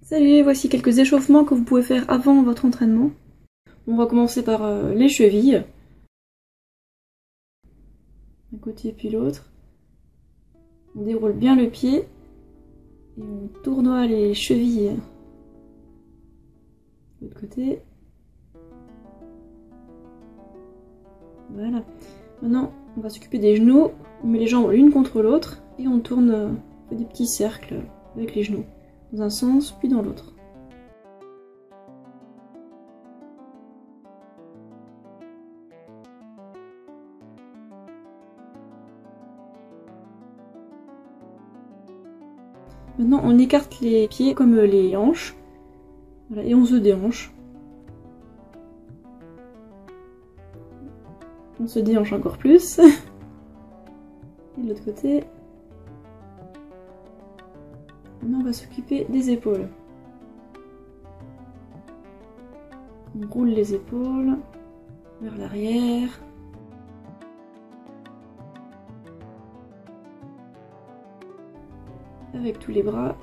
Salut, voici quelques échauffements que vous pouvez faire avant votre entraînement. On va commencer par les chevilles. Un côté puis l'autre. On déroule bien le pied et on tournoie les chevilles. De l'autre côté. Voilà. Maintenant, on va s'occuper des genoux. On met les jambes l'une contre l'autre et on tourne on fait des petits cercles avec les genoux. Dans un sens puis dans l'autre. Maintenant, on écarte les pieds comme les hanches. Voilà, et on se déhanche. On se déhanche encore plus. Et de l'autre côté. Maintenant, on va s'occuper des épaules. On roule les épaules vers l'arrière. Avec tous les bras.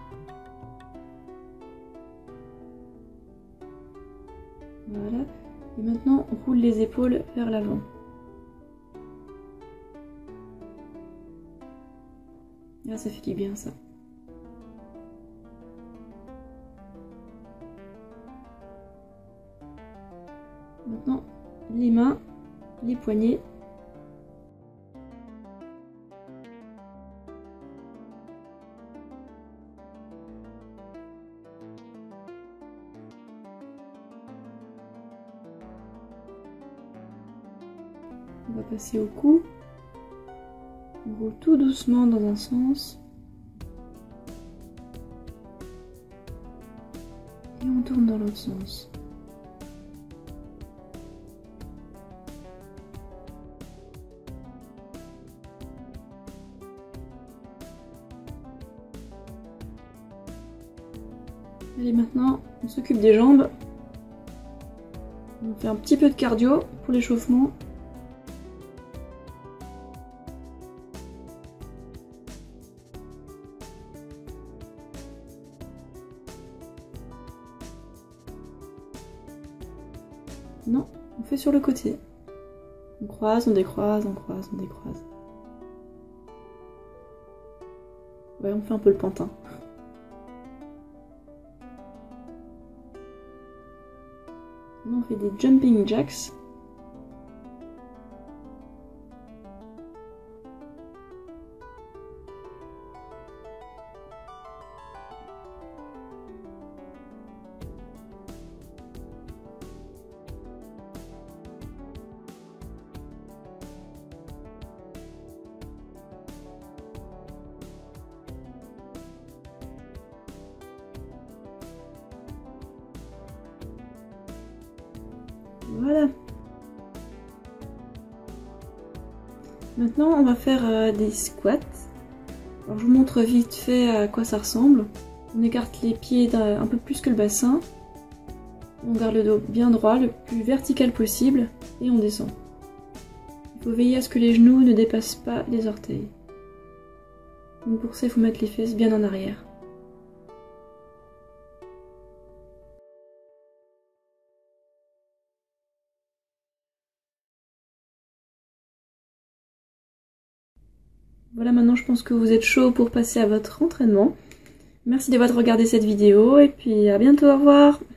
Voilà. Et maintenant, on roule les épaules vers l'avant. Ah, ça fait du bien, ça. Maintenant, les mains, les poignets. On va passer au cou. On roule tout doucement dans un sens. Et on tourne dans l'autre sens. Allez, maintenant, on s'occupe des jambes. On fait un petit peu de cardio pour l'échauffement. Non, on fait sur le côté. On croise, on décroise, on croise, on décroise. Ouais, on fait un peu le pantin. Maintenant, on fait des jumping jacks. Voilà. Maintenant, on va faire des squats. Alors, je vous montre vite fait à quoi ça ressemble. On écarte les pieds un peu plus que le bassin. On garde le dos bien droit, le plus vertical possible, et on descend. Il faut veiller à ce que les genoux ne dépassent pas les orteils. Donc pour ça, il faut mettre les fesses bien en arrière. Voilà, maintenant je pense que vous êtes chaud pour passer à votre entraînement. Merci d'avoir regardé cette vidéo et puis à bientôt, au revoir!